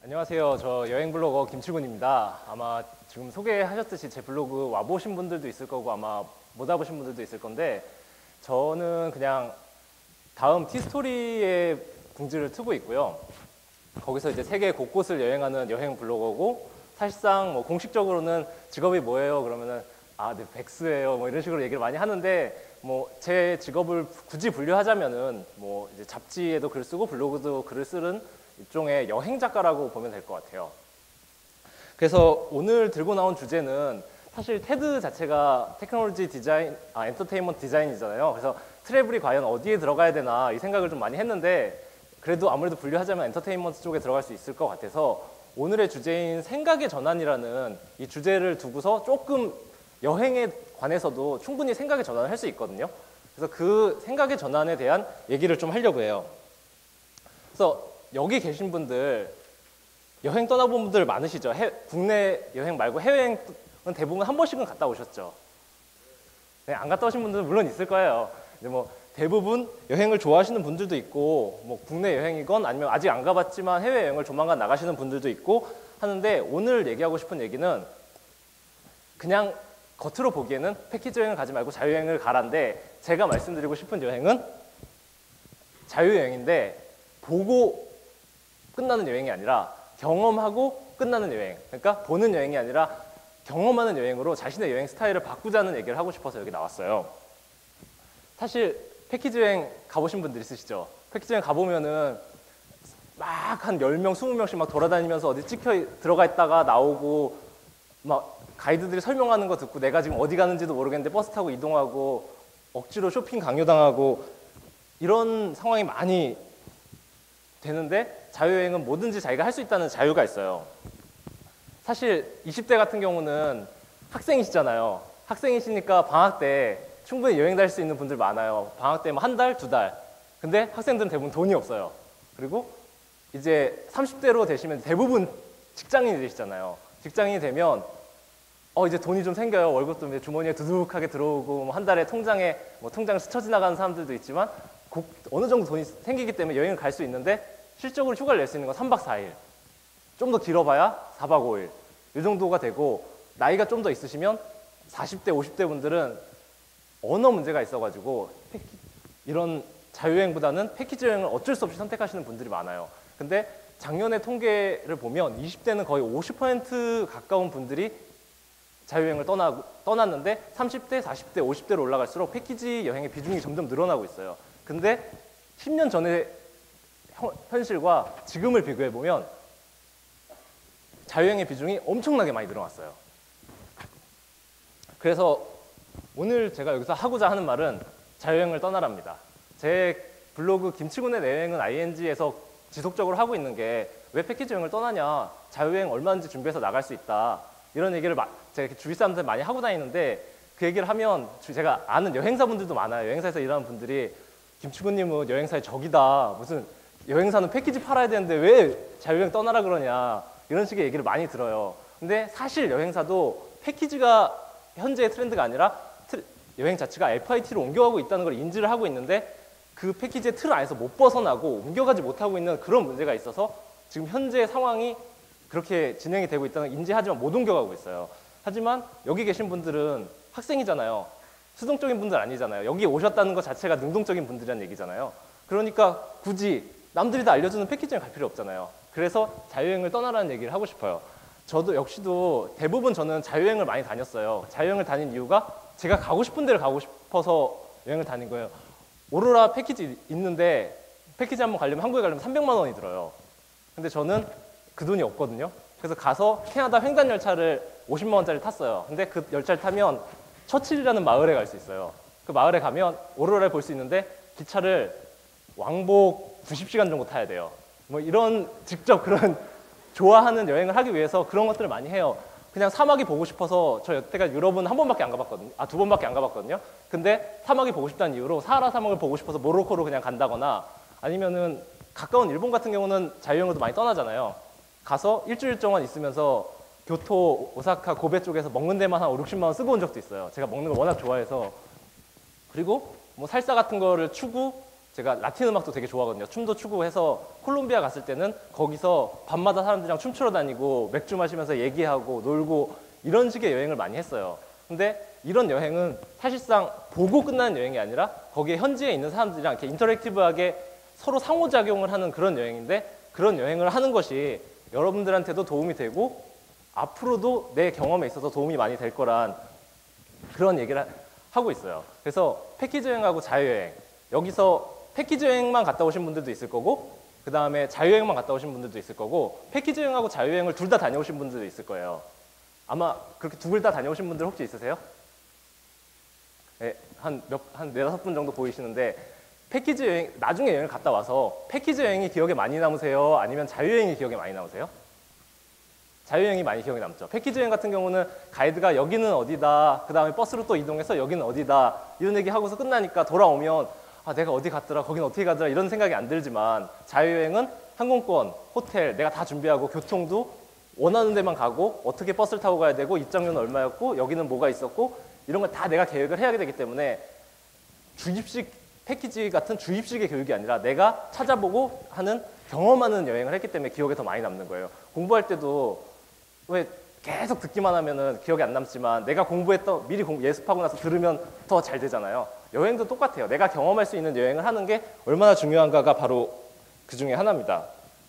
안녕하세요. 저 여행 블로거 김칠군입니다. 아마 지금 소개하셨듯이 제 블로그 와보신 분들도 있을 거고 아마 못 와보신 분들도 있을 건데, 저는 그냥 다음 티스토리의 궁지를 트고 있고요. 거기서 이제 세계 곳곳을 여행하는 여행 블로거고, 사실상 뭐 공식적으로는 직업이 뭐예요? 그러면은 네, 백수예요. 뭐 이런 식으로 얘기를 많이 하는데, 뭐 제 직업을 굳이 분류하자면은 뭐 이제 잡지에도 글 쓰고 블로그도 글을 쓰는 일종의 여행 작가라고 보면 될 것 같아요. 그래서 오늘 들고 나온 주제는 사실 테드 자체가 테크놀로지 디자인, 엔터테인먼트 디자인이잖아요. 그래서 트래블이 과연 어디에 들어가야 되나 이 생각을 좀 많이 했는데, 그래도 아무래도 분류하자면 엔터테인먼트 쪽에 들어갈 수 있을 것 같아서 오늘의 주제인 생각의 전환이라는 이 주제를 두고서 조금 여행에 관해서도 충분히 생각의 전환을 할 수 있거든요. 그래서 그 생각의 전환에 대한 얘기를 좀 하려고 해요. 그래서 여기 계신 분들 여행 떠나본 분들 많으시죠? 국내 여행 말고 해외여행은 대부분 한 번씩은 갔다 오셨죠? 네, 안 갔다 오신 분들은 물론 있을 거예요. 근데 뭐 대부분 여행을 좋아하시는 분들도 있고, 뭐 국내 여행이건 아니면 아직 안 가봤지만 해외여행을 조만간 나가시는 분들도 있고 하는데, 오늘 얘기하고 싶은 얘기는 그냥 겉으로 보기에는 패키지 여행을 가지 말고 자유여행을 가란데, 제가 말씀드리고 싶은 여행은 자유여행인데 보고 끝나는 여행이 아니라 경험하고 끝나는 여행. 그러니까 보는 여행이 아니라 경험하는 여행으로 자신의 여행 스타일을 바꾸자는 얘기를 하고 싶어서 여기 나왔어요. 사실 패키지 여행 가보신 분들 있으시죠? 패키지 여행 가보면은 막 한 10명, 20명씩 막 돌아다니면서 어디 찍혀 들어가 있다가 나오고, 막 가이드들이 설명하는 거 듣고 내가 지금 어디 가는지도 모르겠는데 버스 타고 이동하고 억지로 쇼핑 강요당하고 이런 상황이 많이 되는데, 자유여행은 뭐든지 자기가 할 수 있다는 자유가 있어요. 사실 20대 같은 경우는 학생이시잖아요. 학생이시니까 방학 때 충분히 여행 다닐 수 있는 분들 많아요. 방학 때 뭐 한 달, 두 달. 근데 학생들은 대부분 돈이 없어요. 그리고 이제 30대로 되시면 대부분 직장인이 되시잖아요. 직장인이 되면 이제 돈이 좀 생겨요. 월급도 이제 주머니에 두둑하게 들어오고, 뭐 한 달에 통장에 뭐 통장을 스쳐 지나가는 사람들도 있지만 어느 정도 돈이 생기기 때문에 여행을 갈 수 있는데, 실적으로 휴가를 낼 수 있는 건 3박 4일, 좀 더 길어봐야 4박 5일 이 정도가 되고, 나이가 좀 더 있으시면 40대, 50대 분들은 언어 문제가 있어가지고 이런 자유여행보다는 패키지 여행을 어쩔 수 없이 선택하시는 분들이 많아요. 근데 작년의 통계를 보면 20대는 거의 50% 가까운 분들이 자유여행을 떠났는데, 30대, 40대, 50대로 올라갈수록 패키지 여행의 비중이 점점 늘어나고 있어요. 근데 10년 전의 현실과 지금을 비교해보면 자유여행의 비중이 엄청나게 많이 늘어났어요. 그래서 오늘 제가 여기서 하고자 하는 말은 자유여행을 떠나랍니다. 제 블로그 김치군의 내 여행은 ing에서 지속적으로 하고 있는 게, 왜 패키지 여행을 떠나냐, 자유여행 얼마든지 준비해서 나갈 수 있다, 이런 얘기를 제가 주위 사람들 많이 하고 다니는데, 그 얘기를 하면 제가 아는 여행사분들도 많아요. 여행사에서 일하는 분들이 김치군님은 여행사의 적이다, 무슨 여행사는 패키지 팔아야 되는데 왜 자유여행 떠나라 그러냐, 이런 식의 얘기를 많이 들어요. 근데 사실 여행사도 패키지가 현재의 트렌드가 아니라 여행 자체가 FIT로 옮겨가고 있다는 걸 인지를 하고 있는데, 그 패키지의 틀 안에서 못 벗어나고 옮겨가지 못하고 있는 그런 문제가 있어서 지금 현재 상황이 그렇게 진행이 되고 있다는 걸 인지하지만 못 옮겨가고 있어요. 하지만 여기 계신 분들은 학생이잖아요. 수동적인 분들 아니잖아요. 여기 오셨다는 것 자체가 능동적인 분들이라는 얘기잖아요. 그러니까 굳이 남들이 다 알려주는 패키지에 갈 필요 없잖아요. 그래서 자유여행을 떠나라는 얘기를 하고 싶어요. 저도 역시도 대부분 저는 자유여행을 많이 다녔어요. 자유여행을 다닌 이유가 제가 가고 싶은 데를 가고 싶어서 여행을 다닌 거예요. 오로라 패키지 있는데, 패키지 한번 가려면, 한국에 가려면 300만 원이 들어요. 근데 저는 그 돈이 없거든요. 그래서 가서 캐나다 횡단 열차를 50만 원짜리 탔어요. 근데 그 열차를 타면 처칠이라는 마을에 갈 수 있어요. 그 마을에 가면 오로라를 볼 수 있는데, 기차를 왕복 90시간 정도 타야 돼요. 뭐 이런 직접 그런 좋아하는 여행을 하기 위해서 그런 것들을 많이 해요. 그냥 사막이 보고 싶어서, 저 여태까지 유럽은 한 번밖에 안 가봤거든요. 2번밖에 안 가봤거든요. 근데 사막이 보고 싶다는 이유로 사하라 사막을 보고 싶어서 모로코로 그냥 간다거나, 아니면은 가까운 일본 같은 경우는 자유여행으로도 많이 떠나잖아요. 가서 일주일 동안 있으면서 교토, 오사카, 고베 쪽에서 먹는 데만 한 5, 60만 원 쓰고 온 적도 있어요. 제가 먹는 걸 워낙 좋아해서. 그리고 뭐 살사 같은 거를 추구, 제가 라틴 음악도 되게 좋아하거든요. 춤도 추고 해서 콜롬비아 갔을 때는 거기서 밤마다 사람들이랑 춤추러 다니고 맥주 마시면서 얘기하고 놀고 이런 식의 여행을 많이 했어요. 근데 이런 여행은 사실상 보고 끝나는 여행이 아니라 거기에 현지에 있는 사람들이랑 이렇게 인터랙티브하게 서로 상호작용을 하는 그런 여행인데, 그런 여행을 하는 것이 여러분들한테도 도움이 되고 앞으로도 내 경험에 있어서 도움이 많이 될 거란 그런 얘기를 하고 있어요. 그래서 패키지 여행하고 자유여행, 여기서 패키지 여행만 갔다 오신 분들도 있을 거고 그 다음에 자유여행만 갔다 오신 분들도 있을 거고 패키지 여행하고 자유여행을 둘 다 다녀오신 분들도 있을 거예요. 아마 그렇게 두 개 다 다녀오신 분들 혹시 있으세요? 네, 한 네다섯 분 정도 보이시는데, 패키지 여행, 나중에 여행을 갔다 와서 패키지 여행이 기억에 많이 남으세요? 아니면 자유여행이 기억에 많이 남으세요? 자유여행이 많이 기억에 남죠. 패키지 여행 같은 경우는 가이드가 여기는 어디다, 그 다음에 버스로 또 이동해서 여기는 어디다 이런 얘기 하고서 끝나니까 돌아오면 아, 내가 어디 갔더라, 거긴 어떻게 가더라 이런 생각이 안 들지만, 자유여행은 항공권, 호텔 내가 다 준비하고 교통도 원하는 데만 가고 어떻게 버스를 타고 가야 되고 입장료는 얼마였고 여기는 뭐가 있었고 이런 걸 다 내가 계획을 해야 되기 때문에 주입식 패키지 같은 주입식의 교육이 아니라 내가 찾아보고 하는 경험하는 여행을 했기 때문에 기억에 더 많이 남는 거예요. 공부할 때도 왜 계속 듣기만 하면은 기억에 안 남지만 내가 공부했던 미리 예습하고 나서 들으면 더 잘 되잖아요. 여행도 똑같아요. 내가 경험할 수 있는 여행을 하는 게 얼마나 중요한가가 바로 그 중에 하나입니다.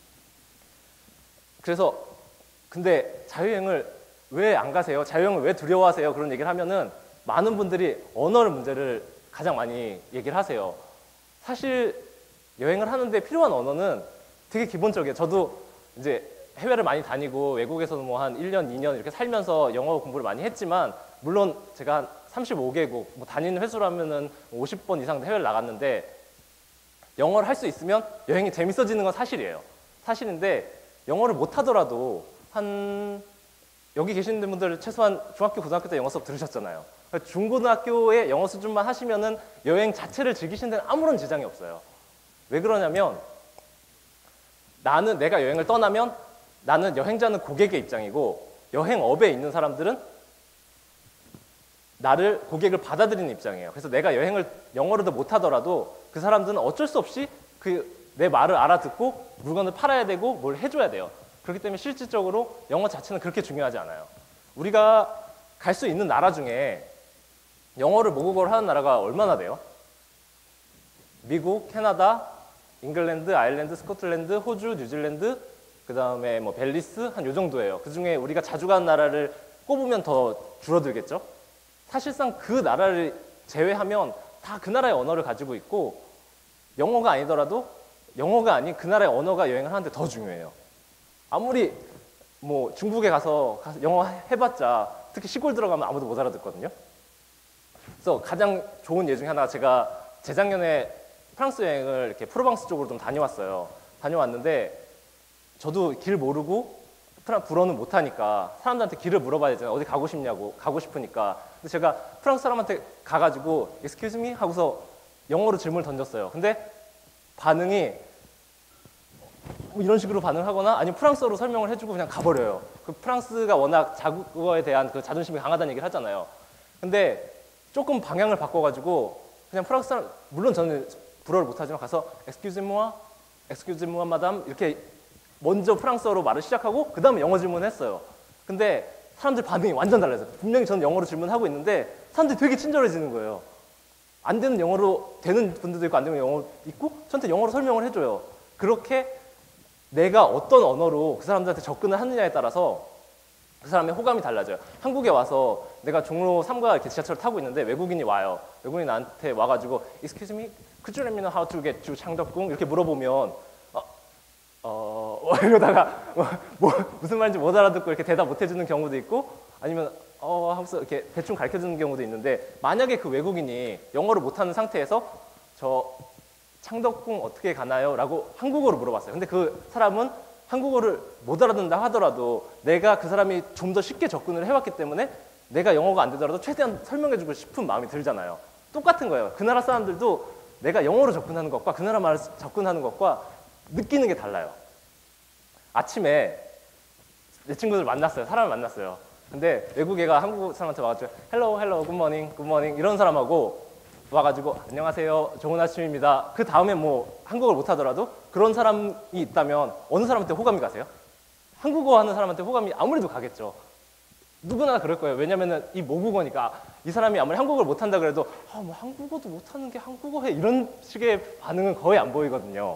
그래서 근데 자유여행을 왜 안 가세요? 자유여행을 왜 두려워하세요? 그런 얘기를 하면은 많은 분들이 언어를 문제를 가장 많이 얘기를 하세요. 사실 여행을 하는데 필요한 언어는 되게 기본적이에요. 저도 이제 해외를 많이 다니고 외국에서도 뭐 한 1년, 2년 이렇게 살면서 영어 공부를 많이 했지만, 물론 제가 한 35개국, 뭐 다니는 횟수로 하면은 50번 이상 해외를 나갔는데, 영어를 할 수 있으면 여행이 재밌어지는 건 사실이에요. 사실인데, 영어를 못 하더라도 여기 계시는 분들 최소한 중학교, 고등학교 때 영어 수업 들으셨잖아요. 중고등학교의 영어 수준만 하시면은 여행 자체를 즐기시는 데는 아무런 지장이 없어요. 왜 그러냐면, 내가 여행을 떠나면 나는 여행자는 고객의 입장이고, 여행업에 있는 사람들은 나를 고객을 받아들이는 입장이에요. 그래서 내가 여행을 영어로도 못하더라도 그 사람들은 어쩔 수 없이 내 말을 알아듣고 물건을 팔아야 되고 뭘 해줘야 돼요. 그렇기 때문에 실질적으로 영어 자체는 그렇게 중요하지 않아요. 우리가 갈 수 있는 나라 중에 영어를 모국어로 하는 나라가 얼마나 돼요? 미국, 캐나다, 잉글랜드, 아일랜드, 스코틀랜드, 호주, 뉴질랜드, 그 다음에 뭐 벨리스 한 요 정도예요. 그 중에 우리가 자주 가는 나라를 꼽으면 더 줄어들겠죠? 사실상 그 나라를 제외하면 다 그 나라의 언어를 가지고 있고, 영어가 아니더라도 영어가 아닌 그 나라의 언어가 여행을 하는데 더 중요해요. 아무리 뭐 중국에 가서 영어 해봤자 특히 시골 들어가면 아무도 못 알아듣거든요. 그래서 가장 좋은 예 중에 하나가, 제가 재작년에 프랑스 여행을 이렇게 프로방스 쪽으로 좀 다녀왔어요. 다녀왔는데 저도 길 모르고 불어는 못하니까 사람들한테 길을 물어봐야 되잖아요. 어디 가고 싶냐고, 가고 싶으니까. 근데 제가 프랑스 사람한테 가가지고 excuse me 하고서 영어로 질문을 던졌어요. 근데 반응이 뭐 이런 식으로 반응하거나 아니면 프랑스어로 설명을 해주고 그냥 가버려요. 그 프랑스가 워낙 자국어에 대한 그 자존심이 강하다는 얘기를 하잖아요. 근데 조금 방향을 바꿔가지고 그냥 프랑스 사람, 물론 저는 불어를 못하지만 가서 excuse moi, madame 이렇게 먼저 프랑스어로 말을 시작하고 그 다음에 영어 질문을 했어요. 근데 사람들 반응이 완전 달라요. 분명히 저는 영어로 질문하고 있는데 사람들이 되게 친절해지는 거예요. 안 되는 영어로 되는 분들도 있고 안 되는 영어 있고 저한테 영어로 설명을 해줘요. 그렇게 내가 어떤 언어로 그 사람들한테 접근을 하느냐에 따라서 그 사람의 호감이 달라져요. 한국에 와서 내가 종로 3가 이렇게 지하철을 타고 있는데 외국인이 와요. 외국인이 나한테 와가지고 Excuse me, could you let me know how to get to 창덕궁? 이렇게 물어보면 이러다가 무슨 말인지 못 알아듣고 이렇게 대답 못 해주는 경우도 있고, 아니면 하면서 이렇게 대충 가르쳐주는 경우도 있는데, 만약에 그 외국인이 영어를 못하는 상태에서 저 창덕궁 어떻게 가나요? 라고 한국어로 물어봤어요. 근데 그 사람은 한국어를 못 알아듣는다 하더라도 내가 그 사람이 좀 더 쉽게 접근을 해왔기 때문에 내가 영어가 안 되더라도 최대한 설명해주고 싶은 마음이 들잖아요. 똑같은 거예요. 그 나라 사람들도 내가 영어로 접근하는 것과 그 나라 말을 접근하는 것과 느끼는 게 달라요. 아침에 내 친구들 만났어요. 사람을 만났어요. 근데 외국 애가 한국 사람한테 와가지고 헬로, 굿모닝 이런 사람하고 와가지고 안녕하세요, 좋은 아침입니다. 그 다음에 뭐 한국어를 못하더라도 그런 사람이 있다면 어느 사람한테 호감이 가세요? 한국어 하는 사람한테 호감이 아무래도 가겠죠. 누구나 그럴 거예요. 왜냐면은 이 모국어니까 이 사람이 아무리 한국어를 못한다 그래도 뭐 한국어도 못하는 게 한국어 해 이런 식의 반응은 거의 안 보이거든요.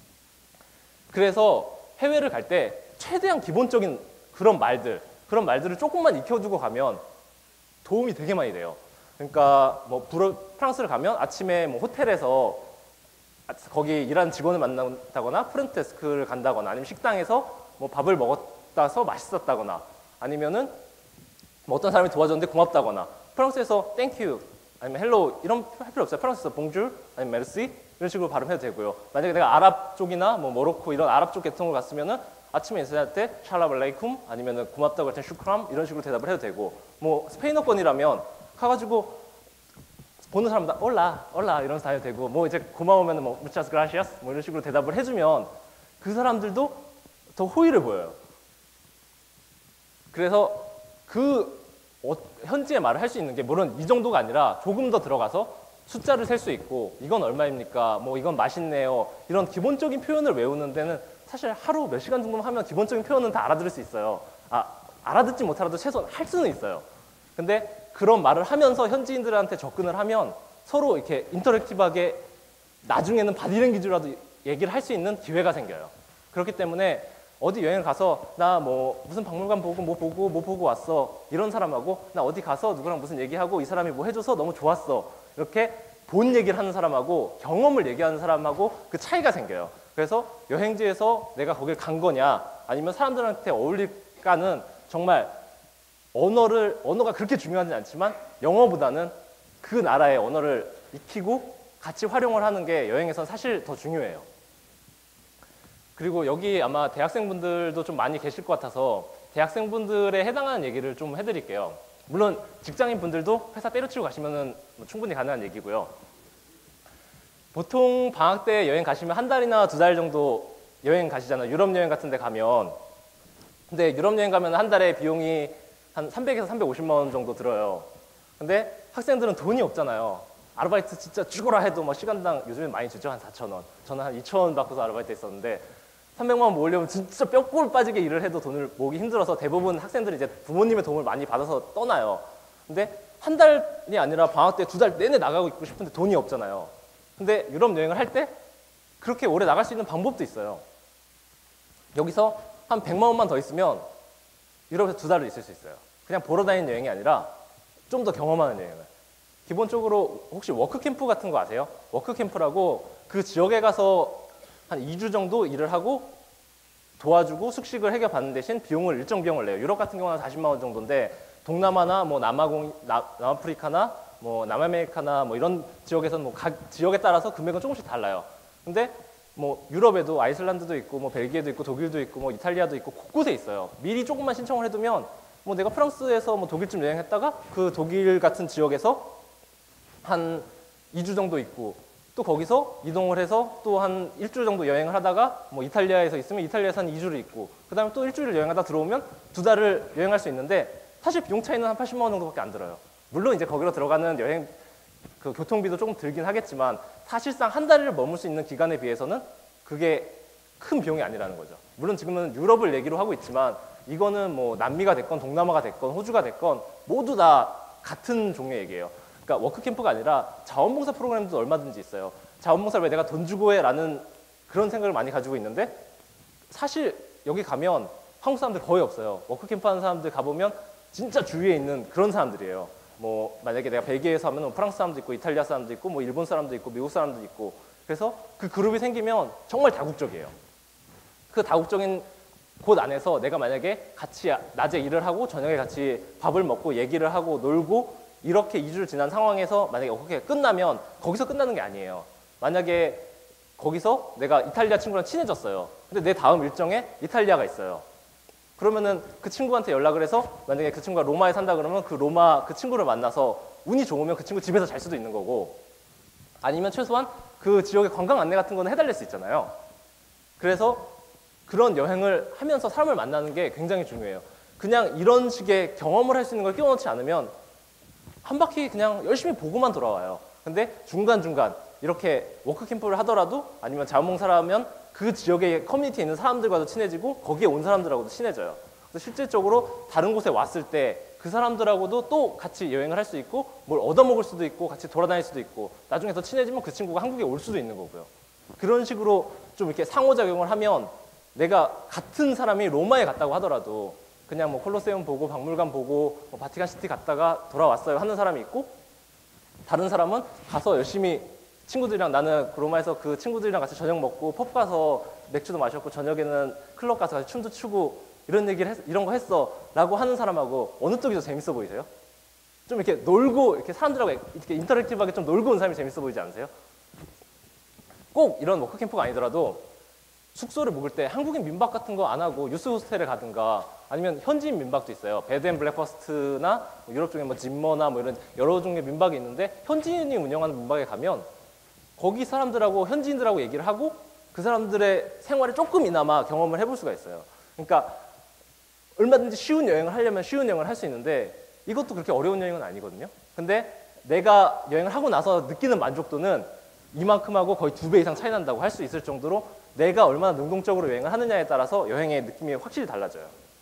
그래서 해외를 갈 때 최대한 기본적인 그런 말들을 조금만 익혀두고 가면 도움이 되게 많이 돼요. 그러니까 뭐 프랑스를 가면 아침에 뭐 호텔에서 거기 일하는 직원을 만난다거나 프런트데스크를 간다거나 아니면 식당에서 뭐 밥을 먹었다서 맛있었다거나 아니면은 뭐 어떤 사람이 도와줬는데 고맙다거나 프랑스에서 땡큐 아니면 헬로 이런 할 필요 없어요. 프랑스에서 봉줄 아니면 메르시 이런 식으로 발음해도 되고요. 만약에 내가 아랍 쪽이나 뭐 모로코 이런 아랍 쪽 계통으로 갔으면은 아침에 인사할 때 샬라발레이쿰 아니면은 고맙다고 할 때 슈크람 이런 식으로 대답을 해도 되고 뭐 스페인어권이라면 가가지고 보는 사람마다 올라 이런 스타일 되고 뭐 이제 고마우면은 뭐 muchas gracias 뭐 이런 식으로 대답을 해주면 그 사람들도 더 호의를 보여요. 그래서 그 현지의 말을 할 수 있는 게 물론 이 정도가 아니라 조금 더 들어가서 숫자를 셀 수 있고 이건 얼마입니까? 뭐 이건 맛있네요. 이런 기본적인 표현을 외우는 데는 사실 하루 몇 시간 정도 하면 기본적인 표현은 다 알아들을 수 있어요. 알아듣지 못하라도 최소한 할 수는 있어요. 근데 그런 말을 하면서 현지인들한테 접근을 하면 서로 이렇게 인터랙티브하게 나중에는 바디랭귀지라도 얘기를 할 수 있는 기회가 생겨요. 그렇기 때문에 어디 여행 가서 나 뭐 무슨 박물관 보고 뭐 보고 왔어 이런 사람하고 나 어디 가서 누구랑 무슨 얘기하고 이 사람이 뭐 해줘서 너무 좋았어 이렇게 본 얘기를 하는 사람하고 경험을 얘기하는 사람하고 그 차이가 생겨요. 그래서 여행지에서 내가 거길 간 거냐 아니면 사람들한테 어울릴까는 정말 언어가 그렇게 중요하진 않지만 영어보다는 그 나라의 언어를 익히고 같이 활용을 하는 게 여행에선 사실 더 중요해요. 그리고 여기 아마 대학생분들도 좀 많이 계실 것 같아서 대학생분들에 해당하는 얘기를 좀 해드릴게요. 물론 직장인분들도 회사 때려치고 가시면 충분히 가능한 얘기고요. 보통 방학 때 여행 가시면 한 달이나 두 달 정도 여행 가시잖아요. 유럽 여행 같은 데 가면. 근데 유럽 여행 가면 한 달에 비용이 한 300에서 350만 원 정도 들어요. 근데 학생들은 돈이 없잖아요. 아르바이트 진짜 죽어라 해도 뭐 시간당 요즘엔 많이 주죠. 한 4,000원. 저는 한 2,000원 받고서 아르바이트 했었는데 300만 원 모으려면 진짜 뼈골 빠지게 일을 해도 돈을 모으기 힘들어서 대부분 학생들이 이제 부모님의 도움을 많이 받아서 떠나요. 근데 한 달이 아니라 방학 때 두 달 내내 나가고 있고 싶은데 돈이 없잖아요. 근데 유럽 여행을 할 때 그렇게 오래 나갈 수 있는 방법도 있어요. 여기서 한 100만 원만 더 있으면 유럽에서 두 달을 있을 수 있어요. 그냥 보러 다니는 여행이 아니라 좀 더 경험하는 여행을. 기본적으로 혹시 워크캠프 같은 거 아세요? 워크캠프라고 그 지역에 가서 한 2주 정도 일을 하고 도와주고 숙식을 해결받는 대신 비용을 일정 비용을 내요. 유럽 같은 경우는 40만 원 정도인데 동남아나 뭐 남아프리카나 뭐 남아메리카나 뭐 이런 지역에서는 뭐 각 지역에 따라서 금액은 조금씩 달라요. 근데 뭐 유럽에도 아이슬란드도 있고 뭐 벨기에도 있고 독일도 있고 뭐 이탈리아도 있고 곳곳에 있어요. 미리 조금만 신청을 해두면 뭐 내가 프랑스에서 뭐 독일쯤 여행했다가 그 독일 같은 지역에서 한 2주 정도 있고 또 거기서 이동을 해서 또 한 일주일 정도 여행을 하다가 뭐 이탈리아에서 있으면 이탈리아에서 한 2주를 있고 그 다음에 또 일주일을 여행하다 들어오면 두 달을 여행할 수 있는데 사실 비용 차이는 한 80만 원 정도밖에 안 들어요. 물론 이제 거기로 들어가는 여행 그 교통비도 조금 들긴 하겠지만 사실상 한 달을 머물 수 있는 기간에 비해서는 그게 큰 비용이 아니라는 거죠. 물론 지금은 유럽을 얘기로 하고 있지만 이거는 뭐 남미가 됐건 동남아가 됐건 호주가 됐건 모두 다 같은 종류의 얘기예요. 그러니까 워크캠프가 아니라 자원봉사 프로그램도 얼마든지 있어요. 자원봉사를 왜 내가 돈 주고 해? 라는 그런 생각을 많이 가지고 있는데 사실 여기 가면 한국 사람들 거의 없어요. 워크캠프 하는 사람들 가보면 진짜 주위에 있는 그런 사람들이에요. 뭐 만약에 내가 벨기에에서 하면 프랑스 사람도 있고 이탈리아 사람도 있고 뭐 일본 사람도 있고 미국 사람도 있고 그래서 그 그룹이 생기면 정말 다국적이에요. 그 다국적인 곳 안에서 내가 만약에 같이 낮에 일을 하고 저녁에 같이 밥을 먹고 얘기를 하고 놀고 이렇게 2주를 지난 상황에서 만약에 그렇게 끝나면 거기서 끝나는 게 아니에요. 만약에 거기서 내가 이탈리아 친구랑 친해졌어요. 근데 내 다음 일정에 이탈리아가 있어요. 그러면은 그 친구한테 연락을 해서 만약에 그 친구가 로마에 산다 그러면 그 친구를 만나서 운이 좋으면 그 친구 집에서 잘 수도 있는 거고 아니면 최소한 그 지역의 관광 안내 같은 거는 해달릴 수 있잖아요. 그래서 그런 여행을 하면서 사람을 만나는 게 굉장히 중요해요. 그냥 이런 식의 경험을 할 수 있는 걸 끼워넣지 않으면 한 바퀴 그냥 열심히 보고만 돌아와요. 근데 중간중간 이렇게 워크캠프를 하더라도 아니면 자원봉사를 하면 그 지역의 커뮤니티에 있는 사람들과도 친해지고 거기에 온 사람들하고도 친해져요. 그래서 실질적으로 다른 곳에 왔을 때 그 사람들하고도 또 같이 여행을 할 수 있고 뭘 얻어먹을 수도 있고 같이 돌아다닐 수도 있고 나중에 더 친해지면 그 친구가 한국에 올 수도 있는 거고요. 그런 식으로 좀 이렇게 상호작용을 하면 내가 같은 사람이 로마에 갔다고 하더라도 그냥 뭐 콜로세움 보고 박물관 보고 뭐 바티칸시티 갔다가 돌아왔어요 하는 사람이 있고 다른 사람은 가서 열심히 친구들이랑 나는 로마에서 그 친구들이랑 같이 저녁 먹고 펍 가서 맥주도 마셨고 저녁에는 클럽 가서 같이 춤도 추고 이런 거 했어 라고 하는 사람하고 어느 쪽이 더 재밌어 보이세요? 좀 이렇게 놀고 이렇게 사람들하고 이렇게 인터랙티브하게 좀 놀고 온 사람이 재밌어 보이지 않으세요? 꼭 이런 워크캠프가 아니더라도 숙소를 묵을 때 한국인 민박 같은 거 안 하고 유스 호스텔에 가든가 아니면 현지인 민박도 있어요. 베드 앤 블랙퍼스트나 유럽 쪽에 뭐 짐머나 뭐 이런 여러 종류의 민박이 있는데 현지인이 운영하는 민박에 가면 거기 사람들하고 현지인들하고 얘기를 하고 그 사람들의 생활을 조금이나마 경험을 해볼 수가 있어요. 그러니까 얼마든지 쉬운 여행을 하려면 쉬운 여행을 할 수 있는데 이것도 그렇게 어려운 여행은 아니거든요. 근데 내가 여행을 하고 나서 느끼는 만족도는 이만큼 하고 거의 2배 이상 차이 난다고 할 수 있을 정도로 내가 얼마나 능동적으로 여행을 하느냐에 따라서 여행의 느낌이 확실히 달라져요.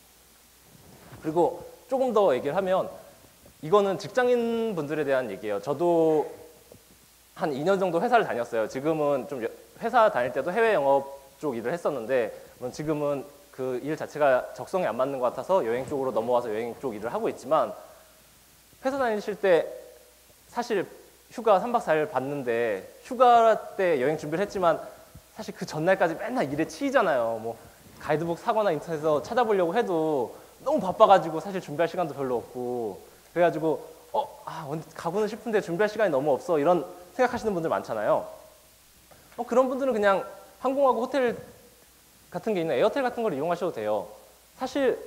그리고 조금 더 얘기를 하면 이거는 직장인 분들에 대한 얘기예요. 저도 한 2년 정도 회사를 다녔어요. 지금은 좀 회사 다닐 때도 해외 영업 쪽 일을 했었는데 지금은 그 일 자체가 적성에 안 맞는 것 같아서 여행 쪽으로 넘어와서 여행 쪽 일을 하고 있지만 회사 다니실 때 사실 휴가 3박 4일 받는데 휴가 때 여행 준비를 했지만 사실 그 전날까지 맨날 일에 치이잖아요. 뭐 가이드북 사거나 인터넷에서 찾아보려고 해도 너무 바빠가지고 사실 준비할 시간도 별로 없고 그래가지고 가고는 싶은데 준비할 시간이 너무 없어 이런 생각하시는 분들 많잖아요. 그런 분들은 그냥 항공하고 호텔 같은 게 있는 에어텔 같은 걸 이용하셔도 돼요. 사실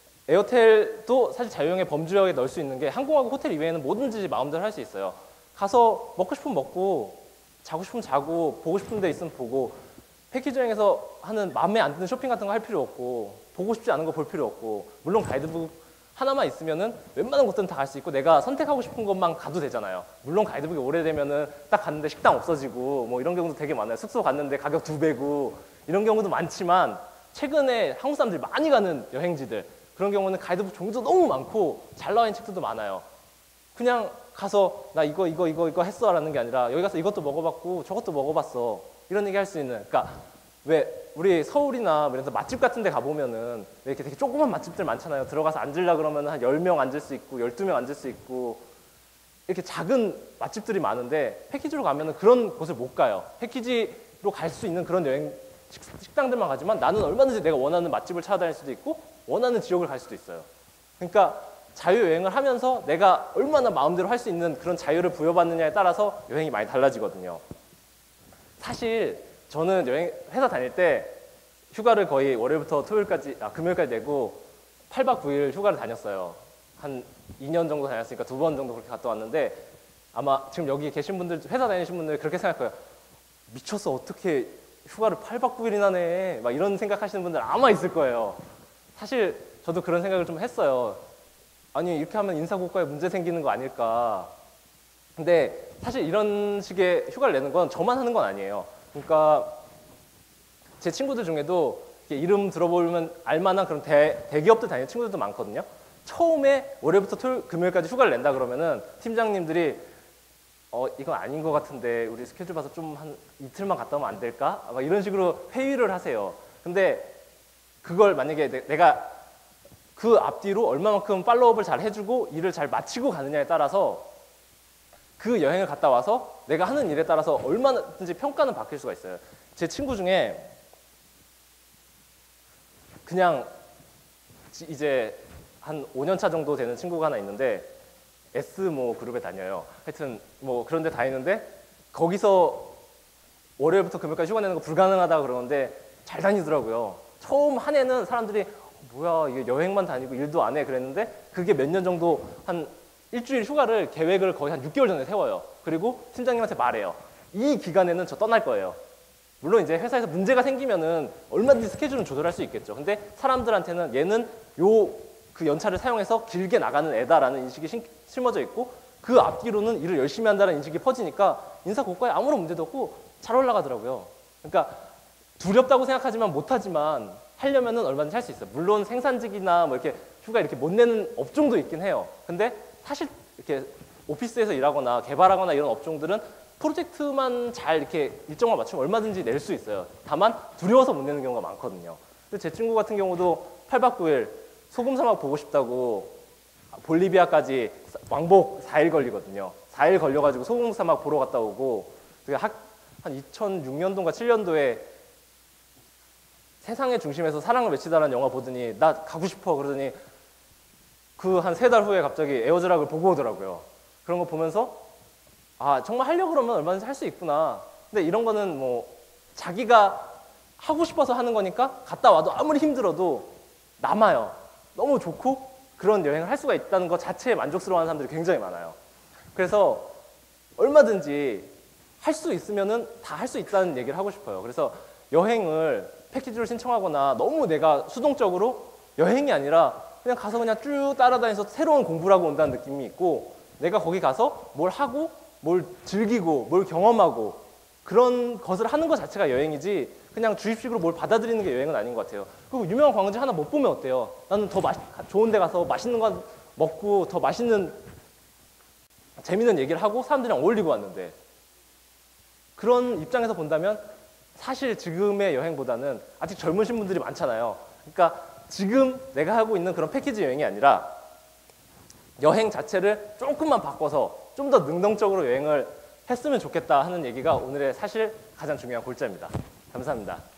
에어텔도 사실 자유여행의 범주역에 넣을 수 있는 게 항공하고 호텔 이외에는 뭐든지 마음대로 할 수 있어요. 가서 먹고 싶으면 먹고 자고 싶으면 자고 보고 싶은 데 있으면 보고 패키지 여행에서 하는 마음에 안 드는 쇼핑 같은 거 할 필요 없고 보고 싶지 않은 거 볼 필요 없고 물론 가이드북 하나만 있으면은 웬만한 곳들은 다 갈 수 있고 내가 선택하고 싶은 것만 가도 되잖아요. 물론 가이드북이 오래되면은 딱 갔는데 식당 없어지고 뭐 이런 경우도 되게 많아요. 숙소 갔는데 가격 2배고 이런 경우도 많지만 최근에 한국 사람들이 많이 가는 여행지들 그런 경우는 가이드북 종류도 너무 많고 잘 나와 있는 책들도 많아요. 그냥 가서 나 이거 했어 라는 게 아니라 여기 가서 이것도 먹어봤고 저것도 먹어봤어 이런 얘기 할 수 있는 그러니까 왜 우리 서울이나 그래서 맛집 같은 데 가보면은 왜 이렇게 되게 조그만 맛집들 많잖아요. 들어가서 앉으려고 그러면 한 10명 앉을 수 있고 12명 앉을 수 있고 이렇게 작은 맛집들이 많은데 패키지로 가면은 그런 곳을 못 가요. 패키지로 갈 수 있는 그런 여행 식당들만 가지만 나는 얼마든지 내가 원하는 맛집을 찾아다닐 수도 있고 원하는 지역을 갈 수도 있어요. 그러니까 자유여행을 하면서 내가 얼마나 마음대로 할 수 있는 그런 자유를 부여받느냐에 따라서 여행이 많이 달라지거든요. 사실 저는 회사 다닐 때 휴가를 거의 월요일부터 금요일까지 내고 8박 9일 휴가를 다녔어요. 한 2년 정도 다녔으니까 2번 정도 그렇게 갔다 왔는데 아마 지금 여기 계신 분들, 회사 다니신 분들 그렇게 생각해요. 미쳤어, 어떻게 휴가를 8박 9일이나 내? 막 이런 생각하시는 분들 아마 있을 거예요. 사실 저도 그런 생각을 좀 했어요. 아니 이렇게 하면 인사고과에 문제 생기는 거 아닐까. 근데 사실 이런 식의 휴가를 내는 건 저만 하는 건 아니에요. 그러니까 제 친구들 중에도 이름 들어보면 알만한 그런 대기업들 다니는 친구들도 많거든요. 처음에 월요일부터 금요일까지 휴가를 낸다 그러면은 팀장님들이 이건 아닌 것 같은데 우리 스케줄 봐서 좀 한 이틀만 갔다 오면 안 될까? 막 이런 식으로 회의를 하세요. 근데 그걸 만약에 내가 그 앞뒤로 얼마만큼 팔로우업을 잘 해주고 일을 잘 마치고 가느냐에 따라서 그 여행을 갔다 와서 내가 하는 일에 따라서 얼마든지 평가는 바뀔 수가 있어요. 제 친구 중에 그냥 이제 한 5년 차 정도 되는 친구가 하나 있는데 S 그룹에 다녀요. 하여튼 그런 데 다니는데 거기서 월요일부터 금요일까지 휴가 내는 거 불가능하다 그러는데 잘 다니더라고요. 처음 한 해는 사람들이 뭐야 이게 여행만 다니고 일도 안 해 그랬는데 그게 몇 년 정도 한 일주일 휴가를 계획을 거의 한 6개월 전에 세워요. 그리고 팀장님한테 말해요. 이 기간에는 저 떠날 거예요. 물론 이제 회사에서 문제가 생기면은 얼마든지 스케줄은 조절할 수 있겠죠. 근데 사람들한테는 얘는 그 연차를 사용해서 길게 나가는 애다라는 인식이 심어져 있고 그 앞뒤로는 일을 열심히 한다는 인식이 퍼지니까 인사 고과에 아무런 문제도 없고 잘 올라가더라고요. 그러니까 두렵다고 생각하지만 못하지만 하려면은 얼마든지 할 수 있어요. 물론 생산직이나 뭐 이렇게 휴가 이렇게 못 내는 업종도 있긴 해요. 근데 사실 이렇게 오피스에서 일하거나 개발하거나 이런 업종들은 프로젝트만 잘 이렇게 일정만 맞추면 얼마든지 낼 수 있어요. 다만 두려워서 못 내는 경우가 많거든요. 제 친구 같은 경우도 8박 9일 소금 사막 보고 싶다고 볼리비아까지 왕복 4일 걸리거든요. 4일 걸려가지고 소금 사막 보러 갔다 오고 한 2006년도인가 7년도에 세상의 중심에서 사랑을 외치다라는 영화 보더니 나 가고 싶어 그러더니 그 한 3달 후에 갑자기 에어드락을 보고 오더라고요. 그런 거 보면서 아 정말 하려고 그러면 얼마든지 할 수 있구나. 근데 이런 거는 뭐 자기가 하고 싶어서 하는 거니까 갔다 와도 아무리 힘들어도 남아요. 너무 좋고 그런 여행을 할 수가 있다는 것 자체에 만족스러워하는 사람들이 굉장히 많아요. 그래서 얼마든지 할 수 있으면은 다 할 수 있다는 얘기를 하고 싶어요. 그래서 여행을 패키지로 신청하거나 너무 내가 수동적으로 여행이 아니라 그냥 가서 그냥 쭉 따라다니면서 새로운 공부를 하고 온다는 느낌이 있고 내가 거기 가서 뭘 하고 뭘 즐기고 뭘 경험하고 그런 것을 하는 것 자체가 여행이지 그냥 주입식으로 뭘 받아들이는 게 여행은 아닌 것 같아요. 그리고 유명한 관광지 하나 못 보면 어때요? 나는 더 좋은 데 가서 맛있는 거 먹고 더 맛있는 재밌는 얘기를 하고 사람들이랑 어울리고 왔는데 그런 입장에서 본다면 사실 지금의 여행보다는 아직 젊으신 분들이 많잖아요. 그러니까 지금 내가 하고 있는 그런 패키지 여행이 아니라 여행 자체를 조금만 바꿔서 좀 더 능동적으로 여행을 했으면 좋겠다 하는 얘기가 오늘의 사실 가장 중요한 골자입니다. 감사합니다.